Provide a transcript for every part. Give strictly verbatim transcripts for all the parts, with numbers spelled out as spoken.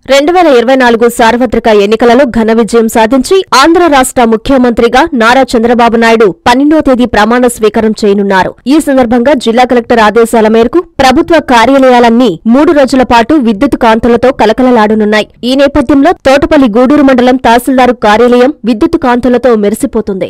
రెండు వేల ఇరవై నాలుగు సార్వత్రిక ఎన్నికలలో ఘన విజయం సాధించి ఆంధ్ర రాష్ట్ర ముఖ్యమంత్రిగా నారా చంద్రబాబు నాయుడు పన్నెండో తేదీ ప్రమాణ స్వీకారం చేయనున్నారు. ఈ సందర్భంగా జిల్లా కలెక్టర్ ఆదేశాల మేరకు ప్రభుత్వ కార్యాలయాలన్నీ మూడు రోజుల పాటు విద్యుత్ కాంతులతో కలకలలాడనున్నాయి. ఈ నేపథ్యంలో తోటపల్లి గూడూరు మండలం తహసీల్దారు కార్యాలయం విద్యుత్ కాంతులతో మెరిసిపోతుంది.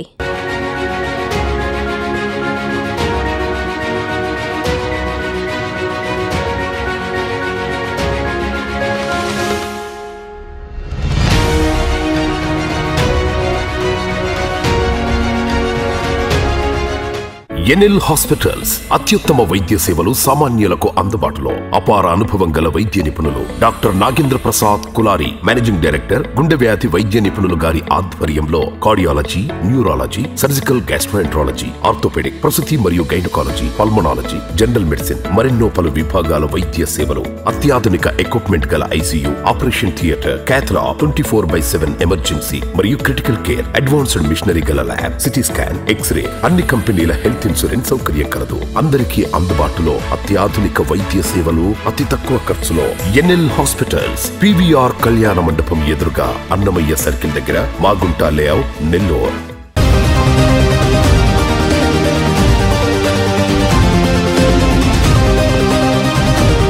ఎన్ఎల్ హాస్పిటల్స్ అత్యుత్తమ వైద్య సేవలు సామాన్యులకు అందుబాటులో. అపార అనుభవం గల వైద్య నిపుణులు doctor Nagendra Prasad Kulari, managing director, గుండె వ్యాధి వైద్య నిపుణులు గారి ఆధ్వర్యంలో cardiology, neurology, surgical gastroenterology, orthopaedic, ప్రసూతి మరియు గైనకాలజీ, పల్మనాలజీ, జనరల్ మెడిసిన్ మరెన్నో పలు విభాగాల వైద్య సేవలు. అత్యాధునిక ఎక్విప్మెంట్ గల ICU, operation theatre, cath lab, twenty four by seven emergency మరియు క్రిటికల్ కేర్, అడ్వాన్స్డ్ మిషనరీ గల ల్యాబ్, సిటీ స్కాన్, ఎక్స్రే, అన్ని కంపెనీల హెల్త్ ఇన్సూరెన్స్ సౌకర్యం కలదు. అందరికీ అందుబాటులో అత్యాధునిక వైద్య సేవలు అతి తక్కువ ఖర్చులో. ఎన్ఎల్ హాస్పిటల్స్, పీవీఆర్ కళ్యాణ మండపం ఎదురుగా, అన్నమయ్య సర్కిల్ దగ్గర, మాగుంట లేఅవుట్, నెల్లూరు.